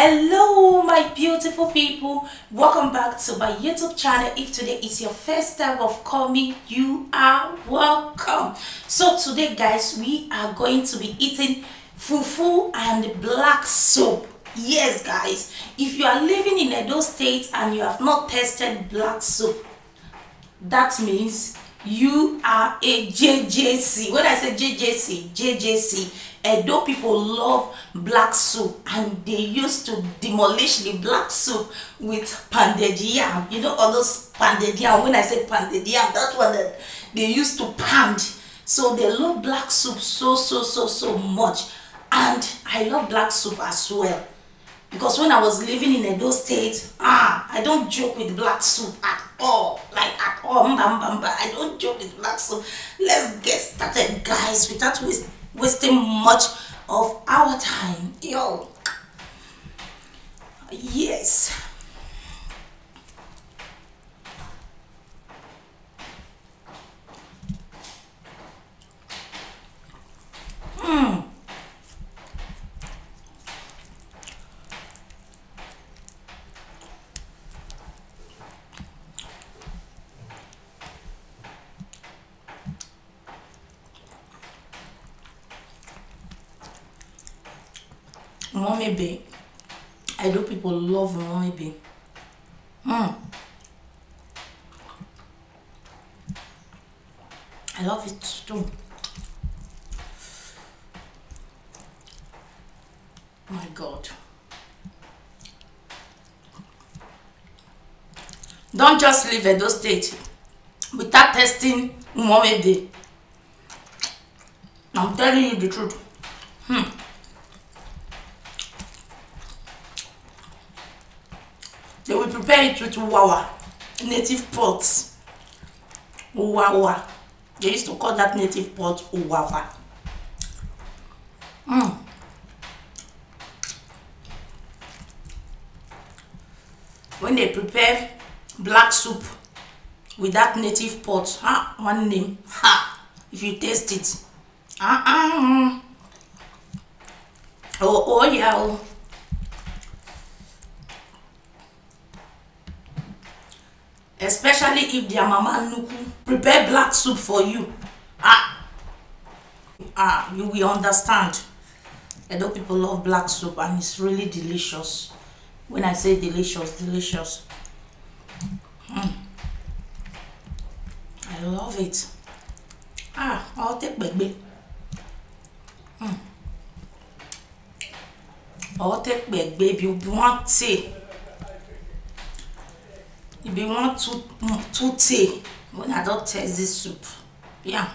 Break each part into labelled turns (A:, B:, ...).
A: Hello my beautiful people, welcome back to my YouTube channel. If today is your first time of coming, you are welcome. So today guys, we are going to be eating fufu and black soup. Yes guys, if you are living in Edo State and you have not tasted black soup, that means you are a JJC. When I say JJC, Edo people love black soup and they used to demolish the black soup with pounded yam. You know all those pounded yam. When I say pounded yam, that one that they used to pound. So they love black soup so much, and I love black soup as well. Because when I was living in Edo State, I don't joke with black soup at all. Like at all. I don't joke with black soup. Let's get started guys without wasting much of our time. Yo. Yes. Momebe. I know people love momebe. I love it too. My God. Don't just leave Edo State without testing momebe. I'm telling you the truth. They will prepare it with uwawa, native pots. Uwawa. They used to call that native pot uwawa. When they prepare black soup with that native pot, one name, if you taste it, oh yeah. Especially if their mama nuku prepare black soup for you, you will understand. Edo people love black soup and it's really delicious. When I say delicious, I love it. I'll take baby. I'll take baby. If you want tea, if you want to tea, when I don't taste this soup, yeah.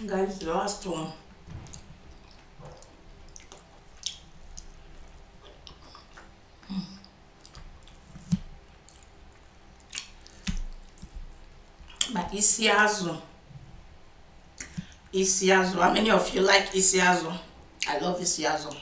A: Guys, the last one. My isiazu. Isiazu. How many of you like isiazu? I love isiazu.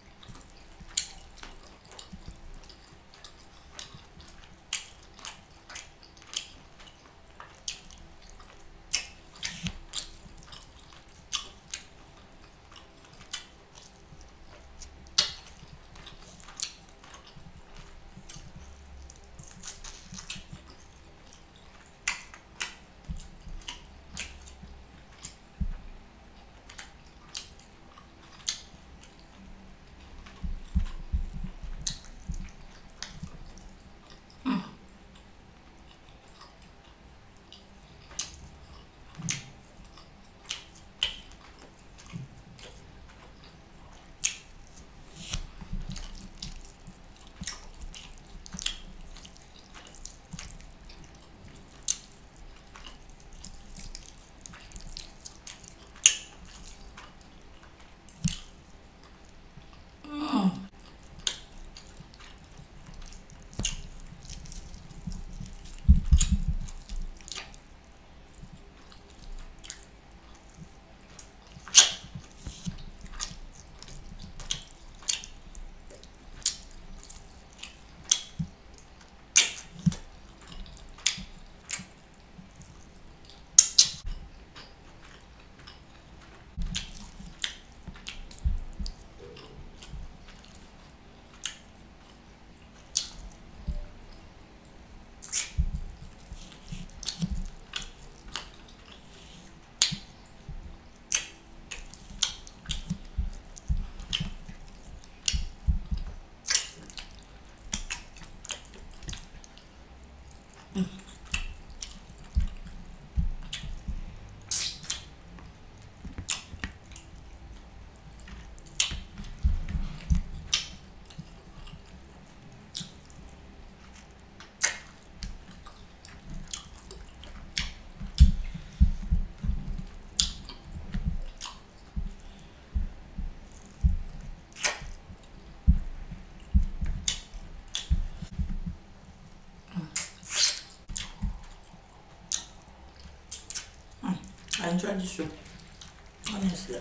A: I enjoy this soup, honestly.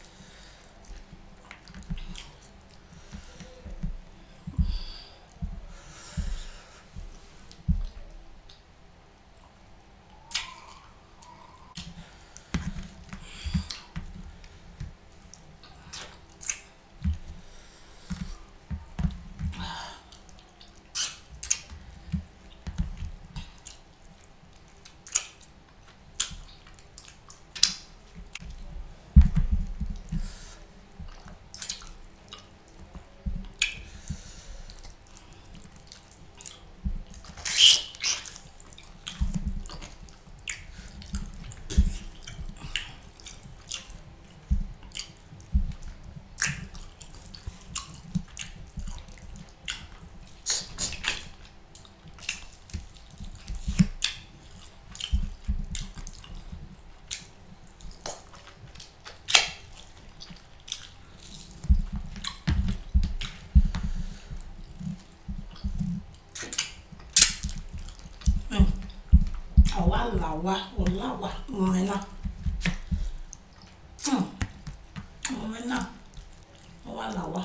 A: Olawa, Mena. Mena. Olawa.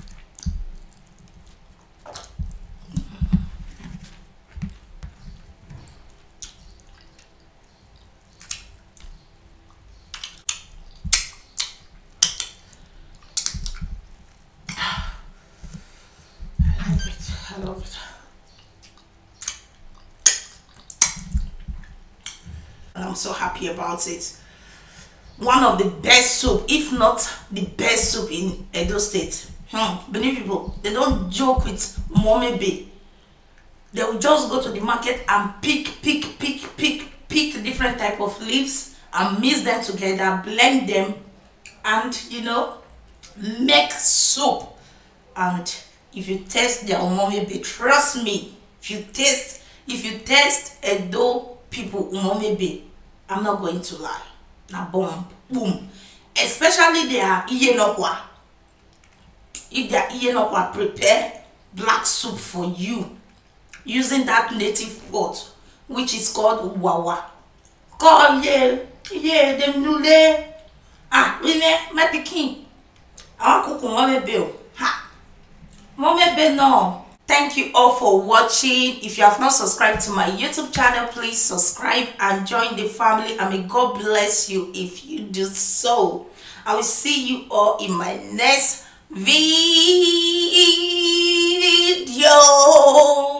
A: I love it. And I'm so happy about it. One of the best soup, if not the best soup in Edo State. Benin people, they don't joke with momebe. They will just go to the market and pick different type of leaves and mix them together, blend them, and make soup. And if you taste their momebe, trust me, if you taste Edo people umomebe, I'm not going to lie, na bomb. boom. Especially their iyenokwa. If their iyenokwa prepare black soup for you using that native pot, which is called wawa. Call yeah, them nule. Ah, really, my pikin. I want cook mama bill. Ha, mama bill no. Thank you all for watching. If you have not subscribed to my YouTube channel, please subscribe and join the family, and may God bless you if you do so. I will see you all in my next video.